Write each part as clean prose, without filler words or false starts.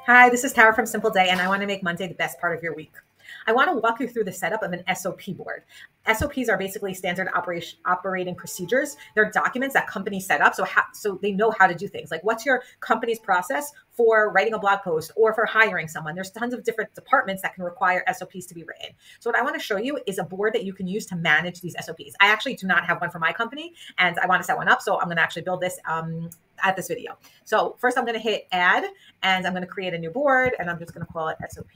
Hi, this is Tara from Simpleday, and I want to make Monday the best part of your week. I want to walk you through the setup of an SOP board. SOPs are basically standard operating procedures. They're documents that companies set up so they know how to do things. Like, what's your company's process for writing a blog post or for hiring someone? There's tons of different departments that can require SOPs to be written. So what I want to show you is a board that you can use to manage these SOPs. I actually do not have one for my company, and I want to set one up. So I'm going to actually build this at this video. So first I'm going to hit add, and I'm going to create a new board, and I'm just going to call it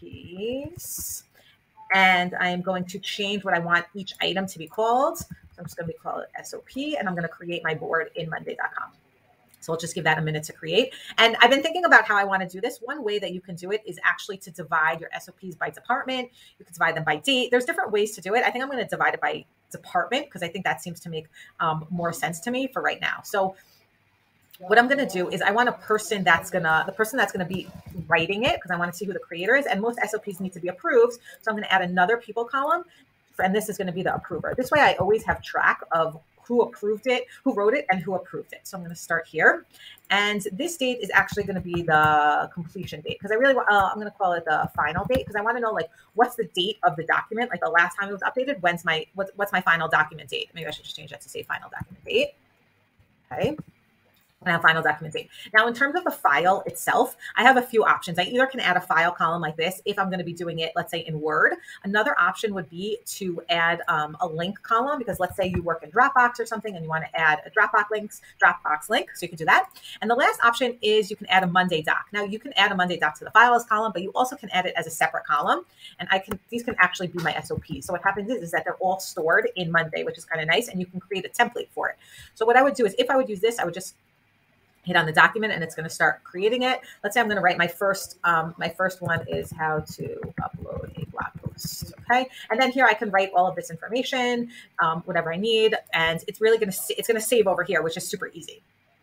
SOPs. And I'm going to change what I want each item to be called. So I'm just going to call it SOP, and I'm going to create my board in Monday.com. So I'll just give that a minute to create. And I've been thinking about how I want to do this. One way that you can do it is actually to divide your SOPs by department. You can divide them by date. There's different ways to do it. I think I'm going to divide it by department because I think that seems to make more sense to me for right now. So what I'm going to do is I want the person that's going to be writing it, because I want to see who the creator is, and most SOPs need to be approved. So I'm going to add another people column, and this is going to be the approver. This way I always have track of who approved it, who wrote it, and who approved it. So I'm going to start here. And this date is actually going to be the completion date, because I really want, I'm going to call it the final date, because I want to know, like, what's the date of the document, like the last time it was updated, what's my final document date. Maybe I should just change that to say final document date. Okay. Now, final document date. Now, in terms of the file itself, I have a few options. I either can add a file column like this if I'm going to be doing it, let's say, in Word. Another option would be to add a link column, because let's say you work in Dropbox or something and you want to add a Dropbox link, so you can do that. And the last option is you can add a Monday doc. Now, you can add a Monday doc to the files column, but you also can add it as a separate column. And these can actually be my SOPs. So what happens is that they're all stored in Monday, which is kind of nice, and you can create a template for it. So what I would do is, if I would use this, I would just hit on the document, and it's going to start creating it. Let's say I'm going to write my first one is how to upload a blog post. Okay. And then here I can write all of this information, whatever I need. And it's really going to save over here, which is super easy.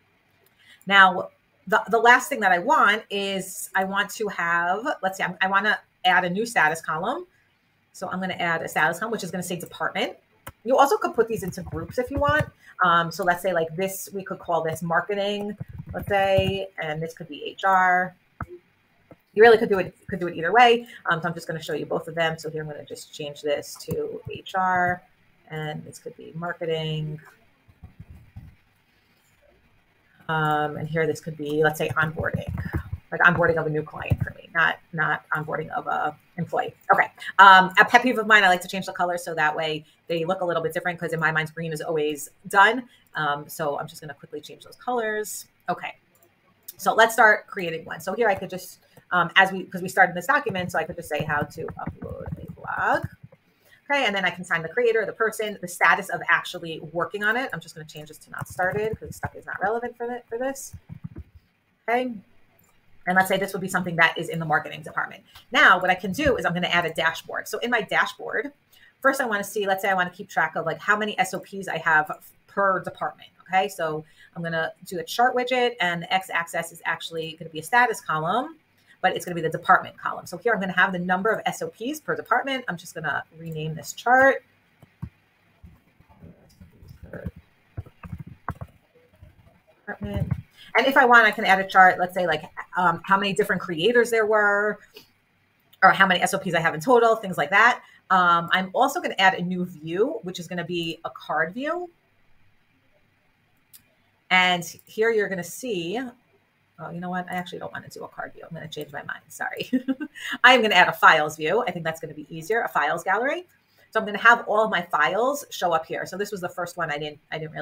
Now, the last thing that I want is I want to have, let's say I want to add a new status column. So I'm going to add a status column, which is going to say department. You also could put these into groups if you want. So let's say like this, we could call this marketing, let's say, and this could be HR. You really could do it either way. So I'm just going to show you both of them. So here I'm going to just change this to HR, and this could be marketing. And here this could be, let's say, onboarding. Like onboarding of a new client for me, not onboarding of a employee. Okay. A pet peeve of mine, I like to change the color so that way they look a little bit different, because in my mind, green is always done. So I'm just going to quickly change those colors. Okay. So let's start creating one. So here I could just, because we started this document, so I could just say how to upload a blog. Okay. And then I can sign the creator, the person, the status of actually working on it. I'm just going to change this to not started, because stuff is not relevant for this. Okay. And let's say this would be something that is in the marketing department. Now, what I can do is I'm going to add a dashboard. So in my dashboard, first I want to see, let's say I want to keep track of like how many SOPs I have per department. Okay. So I'm going to do a chart widget, and the x-axis is actually going to be a status column, but it's going to be the department column. So here I'm going to have the number of SOPs per department. I'm just going to rename this chart. Department. And if I want, I can add a chart, let's say like how many different creators there were, or how many SOPs I have in total, things like that. I'm also going to add a new view, which is going to be a card view. And here you're going to see, oh, you know what? I actually don't want to do a card view. I'm going to change my mind. Sorry. I'm going to add a files view. I think that's going to be easier, a files gallery. So I'm going to have all of my files show up here. So this was the first one. I didn't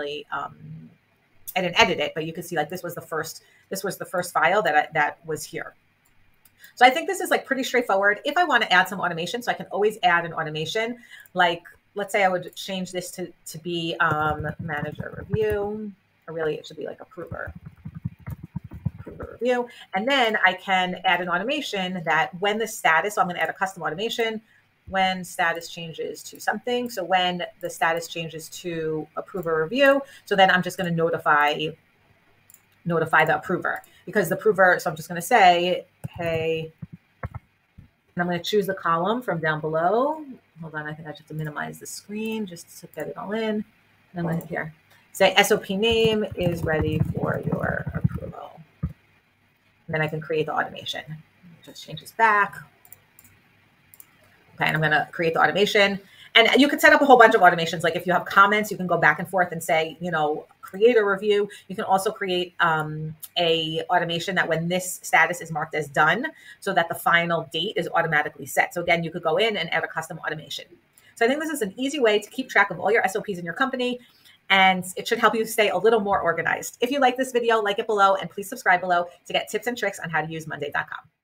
edit it, but you can see like this was the first file that was here. So I think this is like pretty straightforward. If I want to add some automation, so I can always add an automation. Like, let's say I would change this to be manager review, or really it should be like approver review. And then I can add an automation that when the status, so I'm going to add a custom automation, when status changes to something. So when the status changes to approver review, so then I'm just going to notify the approver, because the approver, so I'm just going to say, hey, and I'm going to choose the column from down below. Hold on, I think I have to minimize the screen just to get it all in. And I'm going to hit here. Say SOP name is ready for your approval. And then I can create the automation. Just change this back. Okay, and I'm going to create the automation. And you could set up a whole bunch of automations. Like if you have comments, you can go back and forth and say, create a review. You can also create a automation that when this status is marked as done, so that the final date is automatically set. So again, you could go in and add a custom automation. So I think this is an easy way to keep track of all your SOPs in your company, and it should help you stay a little more organized. If you like this video, like it below, and please subscribe below to get tips and tricks on how to use Monday.com.